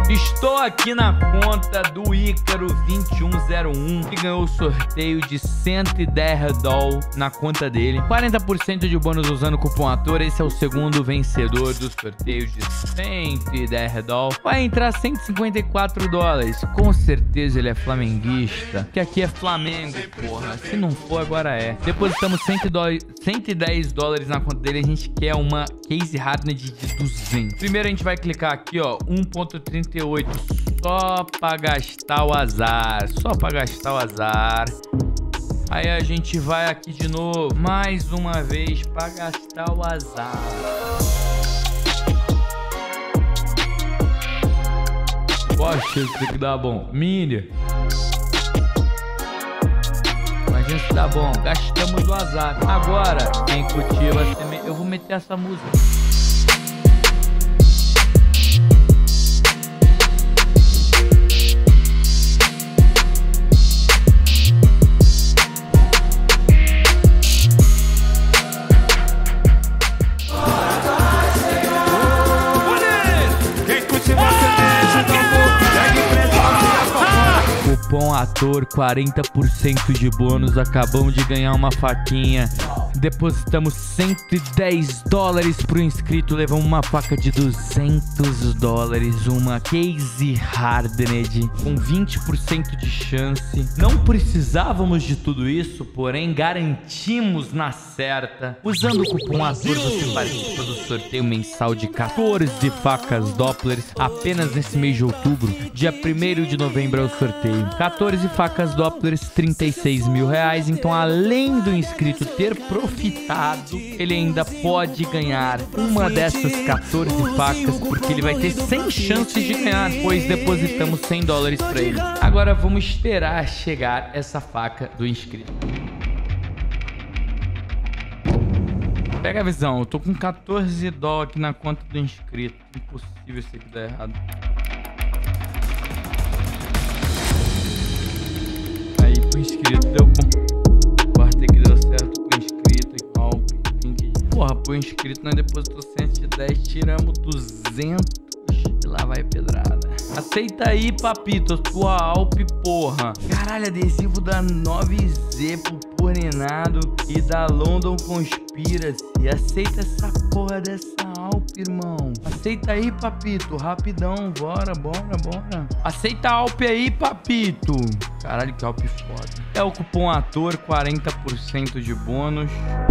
Estou aqui na conta do Ícaro 2101, que ganhou o sorteio de 110 doll na conta dele. 40% de bônus usando o cupom ATOR. Esse é o segundo vencedor do sorteio de 110 doll. Vai entrar 154 dólares. Com certeza ele é flamenguista, que aqui é Flamengo, porra. Se não for, agora é. Depositamos 110 dólares na conta dele. A gente quer uma case hardened de 200. Primeiro a gente vai clicar aqui, ó, 1.38. Só pra gastar o azar. Só pra gastar o azar. Aí a gente vai aqui de novo, mais uma vez, pra gastar o azar. Poxa, isso aqui dá bom. Mini. Imagina se dá bom. Gastamos o azar. Agora, quem curtir vai ser... Eu vou meter essa música. Cupom ATOR, 40% de bônus. Acabamos de ganhar uma faquinha. Depositamos 110 dólares pro inscrito. Levamos uma faca de 200 dólares. Uma case hardened com 20% de chance. Não precisávamos de tudo isso, porém garantimos na certa. Usando o cupom ATOR você participa do sorteio mensal de 14 facas Dopplers. Apenas nesse mês de outubro. Dia 1º de novembro é o sorteio. 14 facas Dopplers, 36 mil reais. Então, além do inscrito ter profitado, ele ainda pode ganhar uma dessas 14 facas, porque ele vai ter 100 chances de ganhar, pois depositamos 100 dólares para ele. Agora vamos esperar chegar essa faca do inscrito. Pega a visão, eu tô com 14 dólares aqui na conta do inscrito. Impossível isso aqui dar errado. Aí pro inscrito deu bom. Quarta que deu certo pro inscrito e Alp. Porra, pro inscrito nós depositou 110, tiramos 200 e lá vai pedrada. Aceita aí, papito, tua Alp, porra. Caralho, adesivo da 9Z purpurinado e da London Conspiracy. Aceita essa porra dessa Alp, irmão. Aceita aí, papito, rapidão. Bora, bora, bora. Aceita a Alp aí, papito. Caralho, que Alp foda. É o cupom ATOR, 40% de bônus.